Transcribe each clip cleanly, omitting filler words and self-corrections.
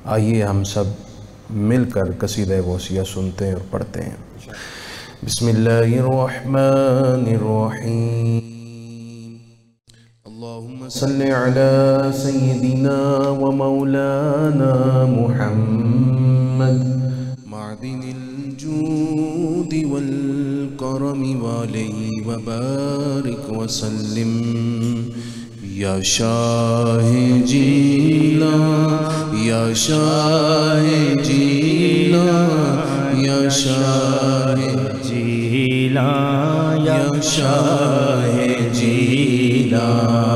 आइए हम सब मिलकर कसीदा-ए-ग़ौसिया सुनते हैं और पढ़ते हैं। बिस्मिल्लाहिर्रहमानिर्रहीम। अल्लाहुम्मा सल्लि अला सय्यिदिना व मौलाना मुहम्मद मादिनिल जूदि वल करमि वालैहि व बारिक व सल्लिम। या शाहे जीला या शाहे जीला या शाहे जीला या शाहे जीला।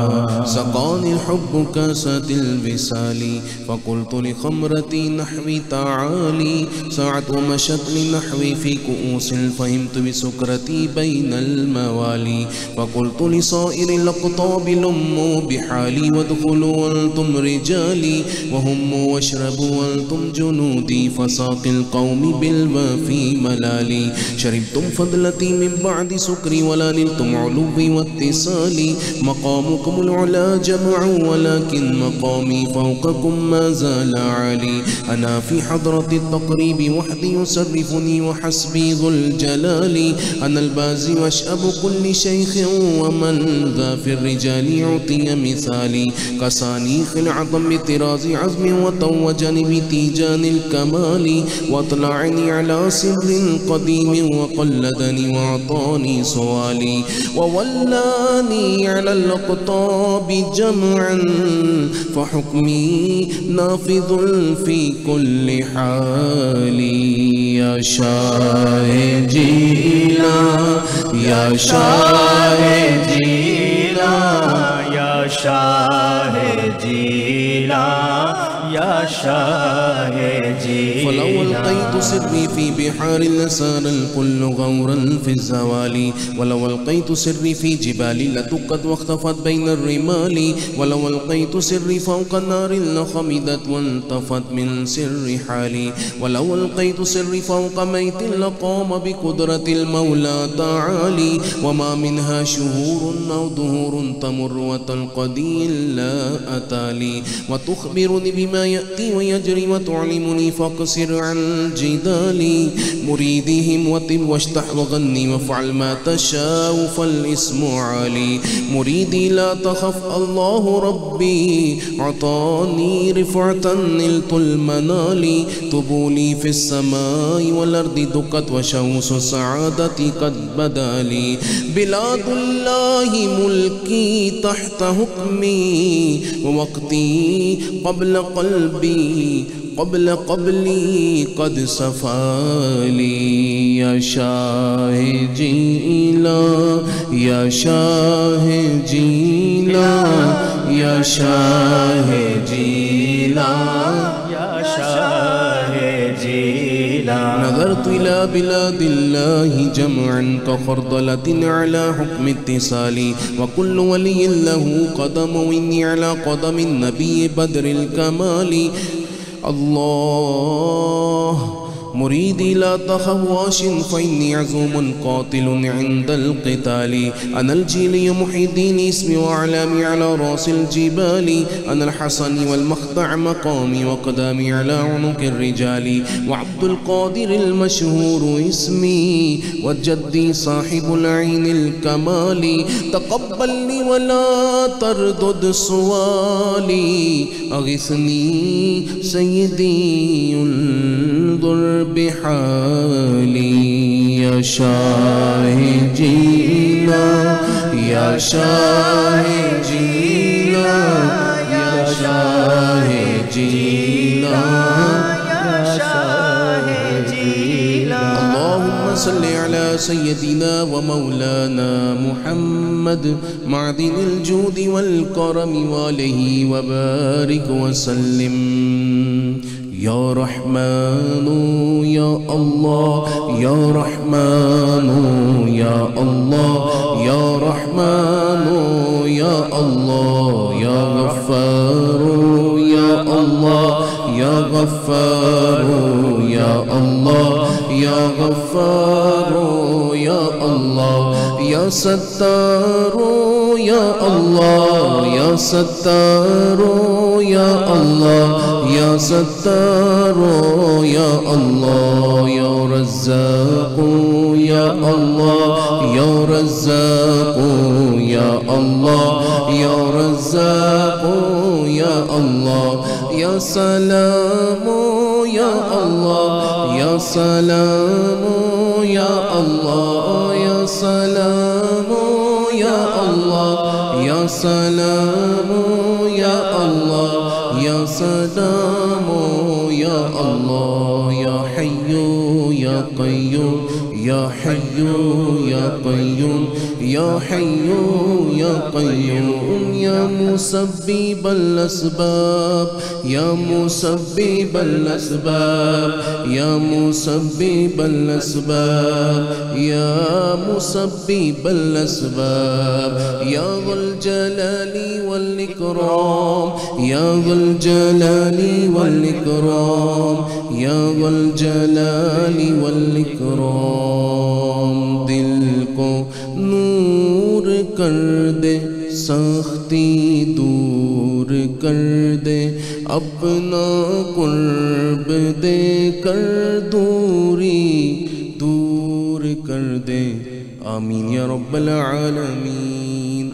सक़ानी हुब्बु कासातिल विसाली फ़क़ुल्तु लिख़म्रती नहवी ताली साअत व मशत लिनहवी फ़ी कुऊसिल फ़हिम्तु बिसुक्रती बैनल मवाली फ़क़ुल्तु लिसाइरिल अक़ताबि लुम्मू बिहाली वदख़ुलू अंतुम रिजाली वहुम्मू वशरबू अंतुम जुनूदी फ़साक़िल क़ौमि बिलवाफ़ी मलाली शरिबतुम फ़दलती मिन बअदि सुक्री वला निलतुम उलुव्वी वत्तिसाली मक़ामुकुमुल उला जमअू वलाकिन मक़ामी फ़ौक़कुम मा ज़ाल आली अना फ़ी हज़रति तक़रीबि वहदी युसर्रिफ़ुनी व हस्बी ज़ुल जलाली अनल बाज़ी वशअबु कुल्लि शैख़िन व मन ज़ा फ़िर रिजाली उतिय मिसाली कसानी ख़िलअतम बितिराज़ि अज़्मि व तव्वजनी बितीजानिल कमाली व अतलअनी अला सिर्रिन क़दीमिन व क़ल्लदनी व अतानी सवाली व वल्लानी अलल अक़ताबि जमअन फ़हुक्मी नाफ़िज़ुन फ़ी कुल्लि हाली। या शाहे जीला या शाहे जीला या शाहे जीला या शाहे जीला। फलौ अल्क़ैतु सिर्री फ़ी बिहारिल लसार कुल्लु गौरन फ़ी ज़वाली वलौ अल्क़ैतु सिर्री फ़ी जिबाली लदुक्कत वख्तफ़त बैनर रिमाली वलौ अल्क़ैतु सिर्री फ़ौक़ नारिल लख़मिदत वंतफ़त मिन सिर्रि हाली वलौ अल्क़ैतु सिर्री फ़ौक़ मैतिन लक़ाम बिक़ुदरतिल मौला तआली वमा मिन्हा शुहूरुन औ दुहूरुन तमुर्रु व तल्क़दी इल्ला अताली व तुख़बिरुनी बिमा यअती व यजरी व तुअल्लिमुनी फ़क़सिर अन जिदाली मुरीदिहिम वतिब वश्तह वग़न्नी वफ़अल मा तशाउ फ़ल इस्मु आली मुरीदी ला तख़फ़ अल्लाहु रब्बी अतानी रिफ़अतन निलतुल मनाली तुबूली फ़िस समाई वल अर्दि दुक़त व शमसु सआदती क़द बदाली बिलादुल्लाहि मुल्की तहत हुक्मी वक़्ती क़ब्ल क़ल्बी क़ब्ल क़ब्ली क़द सफ़ाली। या शाहे जीला या शाहे जीला या शाहे जीला या शाहे जीला। नज़रतु इला बिलादिल्लाहि जमअन कख़रदलतिन अला हुक्मि इत्तिसाली व कुल्लु वलिय्यिन लहु क़दम व इन्नी अला क़दमिन नबिय्यि बद्रिल कमाली। अल्लाह मुरीदी ला तख़फ़ वाशिन फ़इन्नी अज़ूमुन क़ातिलुन इंदल क़िताली अनल जीली मुहीद्दीनी इस्मी व अलामी अला रासिल जिबाली अनल हसनी वल मख़्दअ मक़ामी व क़दामी अला उनुक़िर रिजाली व अब्दुल क़ादिरिल मशहूर इस्मी व जद्दी साहिबुल ऐनिल कमाली तक़ब्बलनी व ला तरदुद सुवाली अग़िस्नी सय्यदी उन्ज़ुर बिहाली। या शाहे जीला या शाहे जीला या शाहे जीला या शाहे जीला। अल्लाहुम्मा सल्लि अला सय्यिदिना व मौलाना मुहम्मद मादिनिल जूदि वल करमि वालैहि व बारिक व सल्लिम। या रहमानु या अल्लाह या रहमानु या अल्लाह या रहमानु या अल्लाह या गफ्फारू या अल्लाह या गफ्फारू या अल्लाह या गफ्फारू या अल्लाह या सत्तारू या अल्लाह या सत्तारू या अल्लाह या सत्तारो या अल्लाह या रज़्ज़ाक़ो या अल्लाह या रज़्ज़ाक़ो या अल्लाह या रज़्ज़ाक़ो या अल्लाह या सलामो या अल्लाह या सलामो या अल्लाह या सलामो या अल्लाह या सलामो या अल्लाह या सलामो या अल्लाह या हय्यू या क़य्यूम या हय्यू या क़य्यूम या हय्यू या क़य्यूम या मुसब्बिबल अस्बाब या मुसब्बिबल अस्बाब या मुसब्बिबल अस्बाब या मुसब्बिबल अस्बाब या ज़ुल जलाली वल इकराम या ज़ुल जलाली वल इकराम या ज़ुल जलाली वल इकराम। दिल को नूर कर दे, सख्ती दूर कर दे, अपना कुर्ब दे कर दूरी दूर कर दे। आमीन या रब्बल आलमीन।